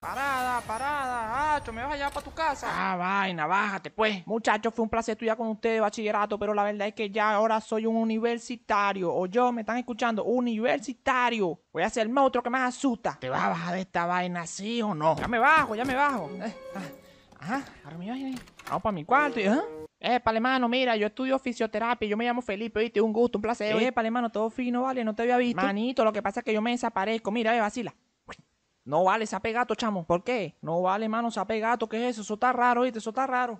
Parada, parada, Hacho, me vas a llevar para tu casa. Ah, vaina, bájate pues. Muchachos, fue un placer estudiar con ustedes de bachillerato, pero la verdad es que ya ahora soy un universitario. O yo, me están escuchando, universitario. Voy a ser el monstruo que más asusta. ¿Te vas a bajar de esta vaina, sí o no? Ya me bajo, ya me bajo. Ajá, ahora me bajo. Vamos para mi cuarto y... Épale, mano, mira, yo estudio fisioterapia, yo me llamo Felipe, ¿viste? Un gusto, un placer. Épale, mano, todo fino, vale, no te había visto. Manito, lo que pasa es que yo me desaparezco, mira, vacila. No vale, sape gato, chamo. ¿Por qué? No vale, mano, sape gato, ¿qué es eso? Eso está raro, ¿viste? Eso está raro.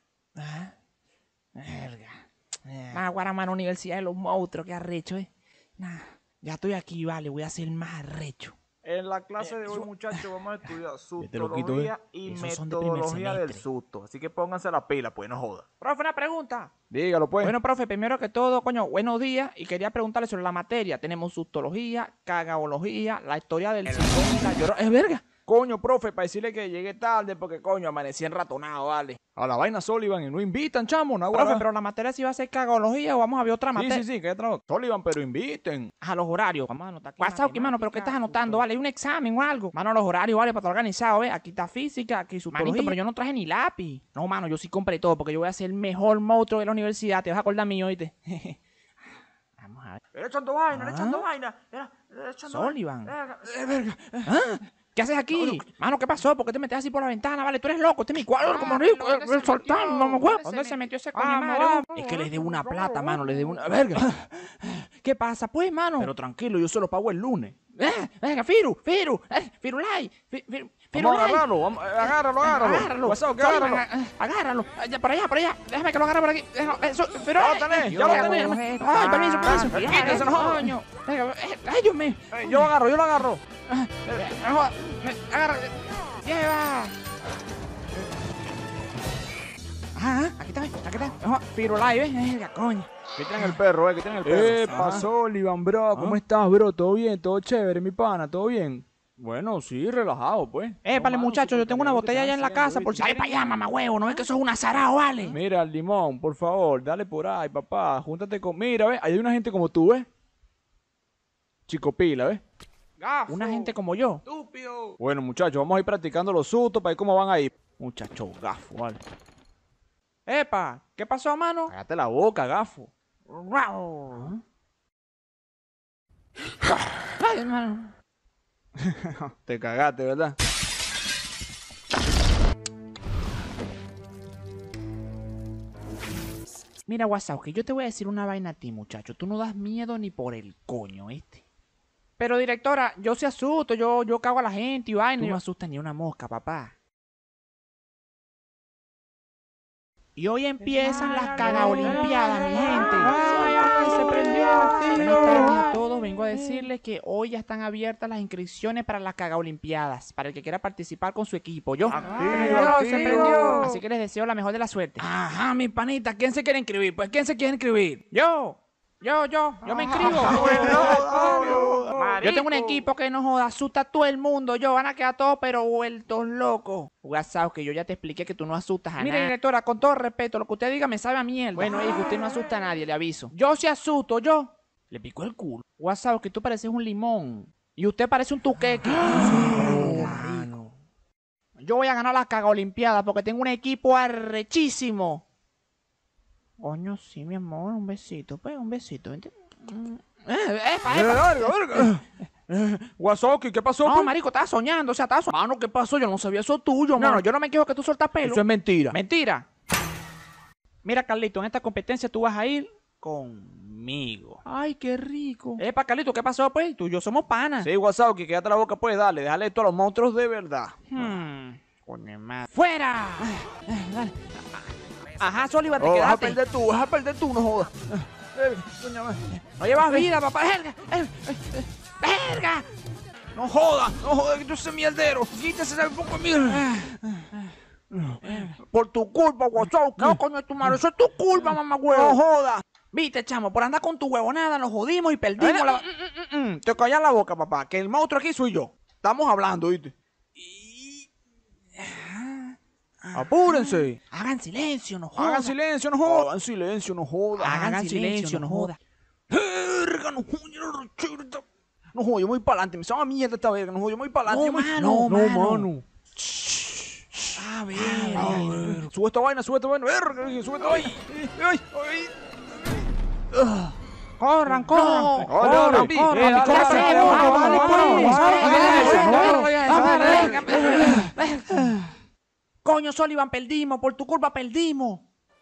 Verga. Guara, mano, Universidad de los Monstruos, qué arrecho, Nah, ya estoy aquí, vale, voy a ser el más arrecho. En la clase de hoy, muchachos, vamos a estudiar loquito, sustología y Esos son de metodología primer del semestre. susto. Así que pónganse la pila, pues, no joda. Profe, una pregunta. Dígalo, pues. Bueno, profe, primero que todo, coño, buenos días. Y quería preguntarle sobre la materia. Tenemos sustología, cagaología, la historia del psicólogo y la llorona. ¡Es verga! Coño, profe, para decirle que llegué tarde porque, coño, amanecí enratonado, vale. A la vaina Sullivan y no invitan, chamo, no Profe, pero la materia sí va a ser cagaología o vamos a ver otra materia. Sí, que otra Sullivan, pero inviten. A los horarios. Vamos a anotar aquí. WhatsApp, mano, pero ¿qué estás anotando? Vale, hay un examen o algo. Mano, los horarios, vale, para estar organizado, ¿ves? Aquí está física, aquí sustología. Manito, pero yo no traje ni lápiz. No, mano, yo sí compré todo porque yo voy a ser el mejor monstruo de la universidad. Te vas a acordar mío, ¿oíste? Vamos a ver. Era echando vaina, era echando vaina. Era echando Sullivan. vaina. ¿Qué haces aquí? Mano, ¿qué pasó? ¿Por qué te metes así por la ventana? Vale, tú eres loco. Este es mi cuadro como rico. Soltando, mamá, huevo. ¿Dónde se metió ese coño madre? Es que les debo una plata, mano. Les debo una... Verga. ¿Qué pasa, pues, mano? Pero tranquilo, yo se lo pago el lunes. Venga, Firulai. Vamos, agárralo. WhatsApp, agárralo. Agárralo. Por allá. Déjame que lo agarre por aquí. Eso, pero... Ya lo tenés. Ay, permiso. Quítese, no jodas. Coño. Ay, Dios mío. Yo lo agarro. Agarra. Lleva. Aquí está. Firulai, ¿ves? Venga, coño. Que tienen el perro, que tienen el perro. Pasó, Iván, bro. ¿Cómo estás, bro? ¿Todo bien? ¿Todo chévere, mi pana? ¿Todo bien? Bueno, sí, relajado, pues. Vale, muchachos, yo tengo una botella allá en la casa por si... Dale para allá, mamá huevo, no ves que eso es un azarao, vale. Mira, Limón, por favor, dale por ahí, papá. Júntate con... Mira, ¿ves? Hay una gente como tú, ¿ves? Chico pila, ¿ves? Gafo. Una gente como yo. Estúpido. Bueno, muchachos, vamos a ir practicando los sustos para ver cómo van ahí. Muchachos, gafo, vale. Epa, ¿qué pasó, mano? Cállate la boca, gafo. Ay, hermano. Te cagaste, ¿verdad? Mira, WhatsApp, que yo te voy a decir una vaina a ti, muchacho. Tú no das miedo ni por el coño, Pero, directora, yo se asusto, yo cago a la gente y vaina. Tú no asustas ni una mosca, papá. Y hoy empiezan las cagaolimpiadas, mi gente. ¡Ay, se prendió! Buenas tardes a todos. Vengo a decirles que hoy ya están abiertas las inscripciones para las cagaolimpiadas. Para el que quiera participar con su equipo. Se prendió. Así que les deseo la mejor de la suerte. Ajá, mi panita. ¿Quién se quiere inscribir? Pues, ¿quién se quiere inscribir? Yo me inscribo. Yo tengo un equipo que no joda, asusta a todo el mundo. Van a quedar todos pero vueltos locos. WhatsApp, que yo ya te expliqué que tú no asustas a nadie. Mire, directora, con todo respeto, lo que usted diga me sabe a mierda. Bueno, hijo, usted no asusta a nadie, le aviso. Yo sí asusto, le pico el culo. WhatsApp, que tú pareces un limón. Y usted parece un tuqueque. Yo voy a ganar las cagaolimpiadas porque tengo un equipo arrechísimo. Coño, sí, mi amor, un besito, pues, un besito. Vente. Guasoki, ¿qué pasó? No, marico, estaba soñando, estaba soñando. Mano, ¿qué pasó? Yo no sabía eso tuyo, No, yo no me quejo que tú sueltas pelo. Eso es mentira. Mentira. Mira, Carlito, en esta competencia tú vas a ir conmigo. Ay, qué rico. Carlito, ¿qué pasó, pues? Tú y yo somos panas. Sí, Guasoki, quédate la boca, pues, dale. Déjale esto a los monstruos de verdad. Coño, madre. ¡Fuera! Dale. Ajá, Sullivan, te Vas a quedaste. perder tú, no jodas. No llevas vida, papá. ¡Verga! No jodas, que tú eres mierdero. Quítese ese poco de mierda. Por tu culpa, Guasoki. No, coño, tu madre, eso es tu culpa, mamá huevo. No jodas. Viste, chamo, por andar con tu huevonada nos jodimos y perdimos la... Te callas la boca, papá, que el monstruo aquí soy yo. Estamos hablando, ¿viste? Apúrense. Hagan silencio, no jodan. Hagan silencio, no jodan. Hagan silencio, no jodan. Hagan silencio, no jodan. Verga, no jodan. No jodan, yo voy para adelante. Me sabe a mierda esta verga. No jodan, yo voy para adelante. No, mano. No, mano. A ver. Sube esta vaina, sube esta vaina. Sube esta vaina. Corran. Coño, Sullivan, perdimos. Por tu culpa perdimos.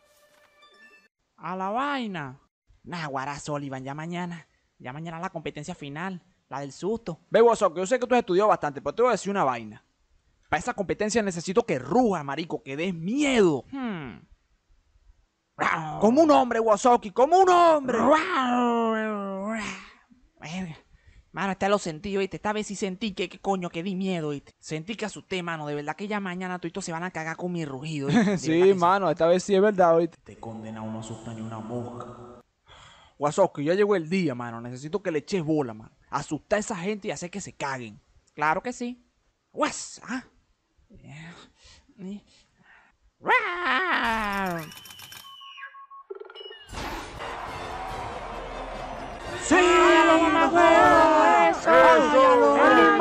A la vaina. Nah, guará, Sullivan, ya mañana la competencia final. La del susto. Ve, Wazowski, yo sé que tú has estudiado bastante, pero te voy a decir una vaina. Para esa competencia necesito que ruja, marico, que des miedo. Como un hombre, Wazowski, como un hombre. Mano, este lo sentí, ¿oíste? Esta vez sí sentí que coño, que di miedo, ¿oíste? Sentí que asusté, mano. De verdad que ya mañana todos se van a cagar con mi rugido, ¿oíste? Sí, mano, esta vez sí es verdad, ¿oíste? Te condena uno asusta ni una mosca. Wazowski, ya llegó el día, mano. Necesito que le eches bola, mano. Asustar a esa gente y hacer que se caguen. Claro que sí. Guas, ¿ah? ¡Sí! ¡Váyalo, mamagüevo! ¡Eso! ¡Váyalo!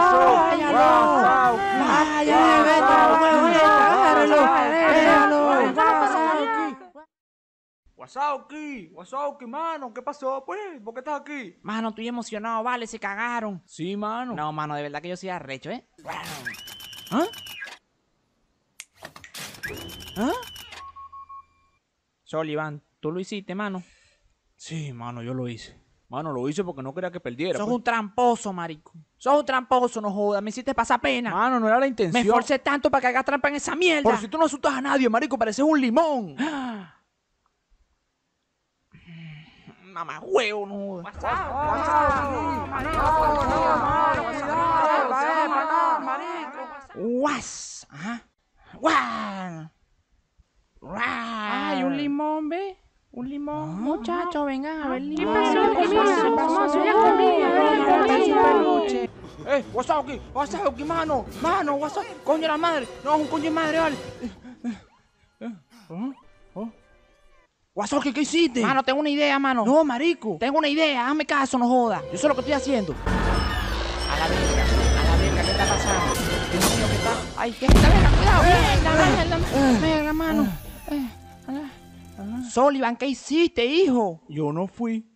Wazowski, mano, ¿qué pasó, pues? ¿Por qué estás aquí? Mano, estoy emocionado, vale, se cagaron. Sí, mano. No, mano, de verdad que yo soy arrecho, ¿eh? Sullivan, tú lo hiciste, mano. Sí, mano, yo lo hice. Mano, lo hice porque no quería que perdiera. Sos un tramposo, marico. Sos un tramposo, no jodas. Me hiciste pasar pena. Mano, no era la intención. Me esforcé tanto para que hagas trampa en esa mierda. Por si tú no asustas a nadie, marico, pareces un limón. Mamá huevo, no jodas. Guas. Ajá. Guau. Ay, un limón, ¿ve? Un limón. Muchachos, vengan a ver el limón. Wazowski, mano, Wazowski. Coño de la madre. No, es un coño de madre, vale. Wazowski, ¿qué hiciste? Mano, tengo una idea, mano. No, marico. Tengo una idea, hazme caso, no jodas. Yo sé lo que estoy haciendo. A la verga, ¿qué está pasando? Dios mío, ¿qué está? Ay, ¿qué está? Cuidado, verga, mano. Sullivan, ¿qué hiciste, hijo? Yo no fui.